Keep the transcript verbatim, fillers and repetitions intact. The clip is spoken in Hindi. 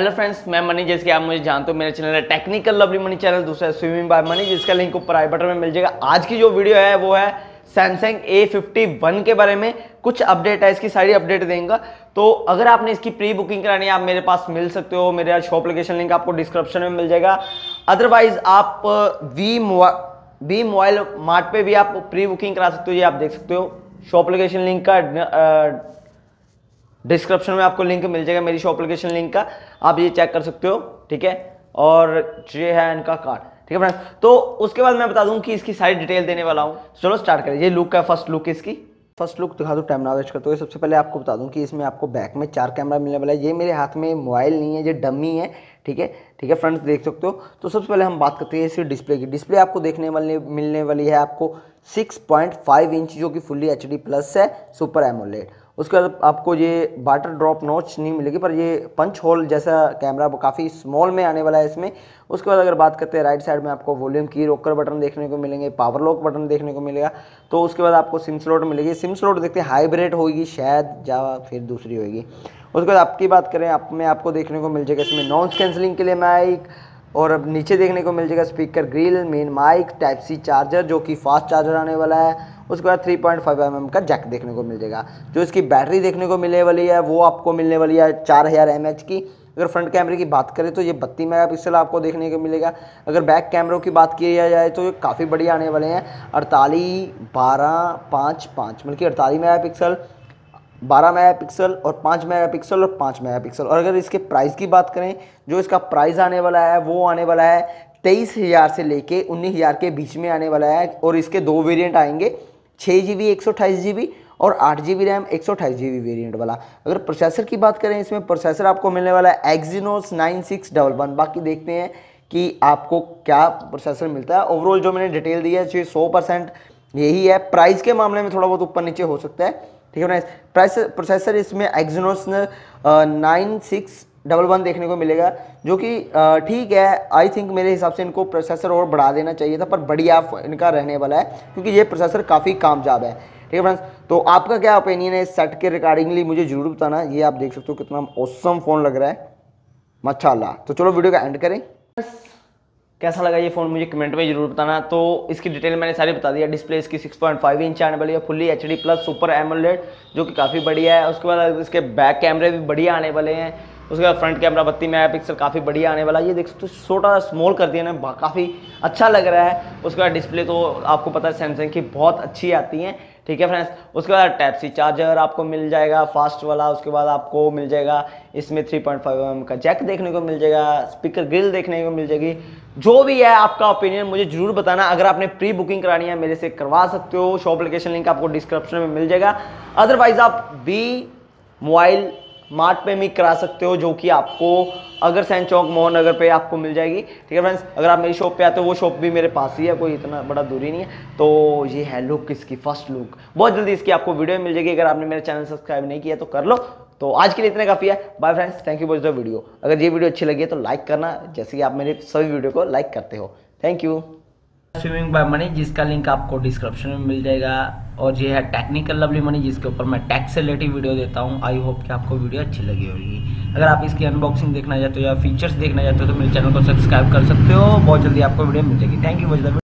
हेलो फ्रेंड्स, मैं मनी। जैसे कि आप मुझे जानते हो, मेरे चैनल है टेक्निकल लवली मनी चैनल, दूसरा है स्विमिंग बाय मनी, जिसका लिंक ऊपर आई बटन में मिल जाएगा। आज की जो वीडियो है वो है सैमसंग ए फिफ्टी वन के बारे में। कुछ अपडेट है, इसकी सारी अपडेट देंगे। तो अगर आपने इसकी प्री बुकिंग करानी है, आप मेरे पास मिल सकते हो। मेरे शॉप लोकेशन लिंक आपको डिस्क्रिप्शन में मिल जाएगा। अदरवाइज आप वी वी मोबाइल मार्ट पे भी आप प्री बुकिंग करा सकते हो। ये आप देख सकते हो, शॉप लोकेशन लिंक का डिस्क्रिप्शन में आपको लिंक मिल जाएगा, मेरी शॉप लोकेशन लिंक का। आप ये चेक कर सकते हो, ठीक है। और ये है इनका कार्ड, ठीक है फ्रेंड्स। तो उसके बाद मैं बता दूं कि इसकी सारी डिटेल देने वाला हूं। चलो स्टार्ट करें। ये लुक है, फर्स्ट लुक इसकी। फर्स्ट लुक दिखा दो, टाइम ना वेस्ट करते हुए। सबसे पहले आपको बता दूं कि इसमें आपको बैक में चार कैमरा मिलने वाला है। ये मेरे हाथ में मोबाइल नहीं है, ये डमी है, ठीक है ठीक है फ्रेंड्स, देख सकते हो। तो सबसे पहले हम बात करते हैं इसकी डिस्प्ले की। डिस्प्ले आपको देखने वाली मिलने वाली है आपको सिक्स पॉइंट फाइव इंच, जो कि फुल्ली एच डी प्लस है, सुपर एमोलेड। उसके बाद आपको ये वाटर ड्रॉप नॉच नहीं मिलेगी, पर ये पंच होल जैसा कैमरा काफ़ी स्मॉल में आने वाला है इसमें। उसके बाद अगर बात करते हैं राइट साइड में, आपको वॉल्यूम की रोकर बटन देखने को मिलेंगे, पावर लॉक बटन देखने को मिलेगा। तो उसके बाद आपको सिम स्लॉट मिलेगी। सिम स्लॉट देखते हैं हाइब्रिड होगी शायद, या फिर दूसरी होगी। उसके बाद आपकी बात करें, आप में आपको देखने को मिल जाएगा इसमें नॉइस कैंसलिंग के लिए माइक, और अब नीचे देखने को मिल जाएगा speaker grill, main mic, type C charger जो कि फास्ट चार्जर आने वाला है। उसके बाद three point five M M का जैक देखने को मिल जाएगा। जो इसकी बैटरी देखने को मिलने वाली है वो आपको मिलने वाली है चार हज़ार एम एच की। अगर फ्रंट कैमरे की बात करें तो ये बत्तीस मेगा पिक्सल आपको देखने को मिलेगा। अगर बैक कैमरों की बात की जाए तो ये काफ़ी बढ़िया आने वाले हैं, अड़तालीस बारह पाँच पाँच, मतलब कि अड़तालीस मेगा पिक्सल, बारह मेगा पिक्सल और पाँच मेगा पिक्सल और पाँच मेगा पिक्सल। और अगर इसके प्राइस की बात करें, जो इसका प्राइस आने वाला है वो आने वाला है तेईस हज़ार से लेके उन्नीस हज़ार के बीच में आने वाला है। और इसके दो वेरिएंट आएंगे, छः जी बी एक सौ अट्ठाईस जी बी और आठ जी बी रैम एक सौ अट्ठाईस जी बी वेरियंट वाला। अगर प्रोसेसर की बात करें, इसमें प्रोसेसर आपको मिलने वाला है Exynos nine six one one. बाकी देखते हैं कि आपको क्या प्रोसेसर मिलता है। ओवरऑल जो मैंने डिटेल दी है सौ परसेंट यही है। प्राइस के मामले में थोड़ा बहुत ऊपर नीचे हो सकता है, ठीक है ना। प्राइस प्रोसेसर इसमें Exynos nine six double one देखने को मिलेगा, जो कि ठीक है। आई थिंक मेरे हिसाब से इनको प्रोसेसर और बढ़ा देना चाहिए था, पर बढ़िया इनका रहने वाला है क्योंकि ये प्रोसेसर काफ़ी कामयाब है, ठीक है फ्रेंड्स। तो आपका क्या ओपिनियन है इस सेट के रिगार्डिंगली, मुझे जरूर बताना। ये आप देख सकते हो कितना ऑसम फ़ोन लग रहा है, माशाल्लाह। तो चलो वीडियो का एंड करें। कैसा लगा ये फ़ोन मुझे कमेंट में जरूर बताना। तो इसकी डिटेल मैंने सारी बता दिया। डिस्प्ले इसकी सिक्स पॉइंट फाइव इंच आने वाली है, fully H D plus super AMOLED, जो कि काफ़ी बढ़िया है। उसके बाद इसके बैक कैमरे भी बढ़िया आने वाले हैं। उसके बाद फ्रंट कैमरा बत्तीस मेगा पिक्सल काफ़ी बढ़िया आने वाला है। ये देख सकते हो, छोटा स्मॉल कर दिया ना, काफ़ी अच्छा लग रहा है। उसके बाद डिस्प्ले तो आपको पता है सैमसंग की बहुत अच्छी आती हैं, ठीक है फ्रेंड्स। उसके बाद टाइप सी चार्जर आपको मिल जाएगा फास्ट वाला। उसके बाद आपको मिल जाएगा इसमें three point five M M का जैक देखने को मिल जाएगा, स्पीकर ग्रिल देखने को मिल जाएगी। जो भी है आपका ओपिनियन मुझे जरूर बताना। अगर आपने प्री बुकिंग करानी है मेरे से करवा सकते हो, शॉप लोकेशन लिंक आपको डिस्क्रिप्शन में मिल जाएगा। अदरवाइज आप वी मोबाइल मार्ट पे भी करा सकते हो, जो कि आपको अगर सैन चौक मोहन नगर पे आपको मिल जाएगी, ठीक है फ्रेंड्स। अगर आप मेरी शॉप पे आते हो, वो शॉप भी मेरे पास ही है, कोई इतना बड़ा दूरी नहीं है। तो ये है लुक इसकी, फर्स्ट लुक। बहुत जल्दी इसकी आपको वीडियो मिल जाएगी। अगर आपने मेरे चैनल सब्सक्राइब नहीं किया तो कर लो। तो आज के लिए इतना काफ़ी है। Bye friends, thank you for the video. अगर ये वीडियो अच्छी लगी है तो लाइक करना, जैसे कि आप मेरे सभी वीडियो को लाइक करते हो। Thank you. Swimming by money, जिसका लिंक आपको डिस्क्रिप्शन में मिल जाएगा। और ये है टेक्निकल लवली मनी, जिसके ऊपर मैं टैक्स से रिलेटेड वीडियो देता हूँ। आई होप कि आपको वीडियो अच्छी लगी होगी। अगर आप इसकी अनबॉक्सिंग देखना चाहते हो या फीचर्स देखना चाहते हो तो मेरे चैनल को सब्सक्राइब कर सकते हो। बहुत जल्दी आपको वीडियो मिल जाएगी। Thank you for the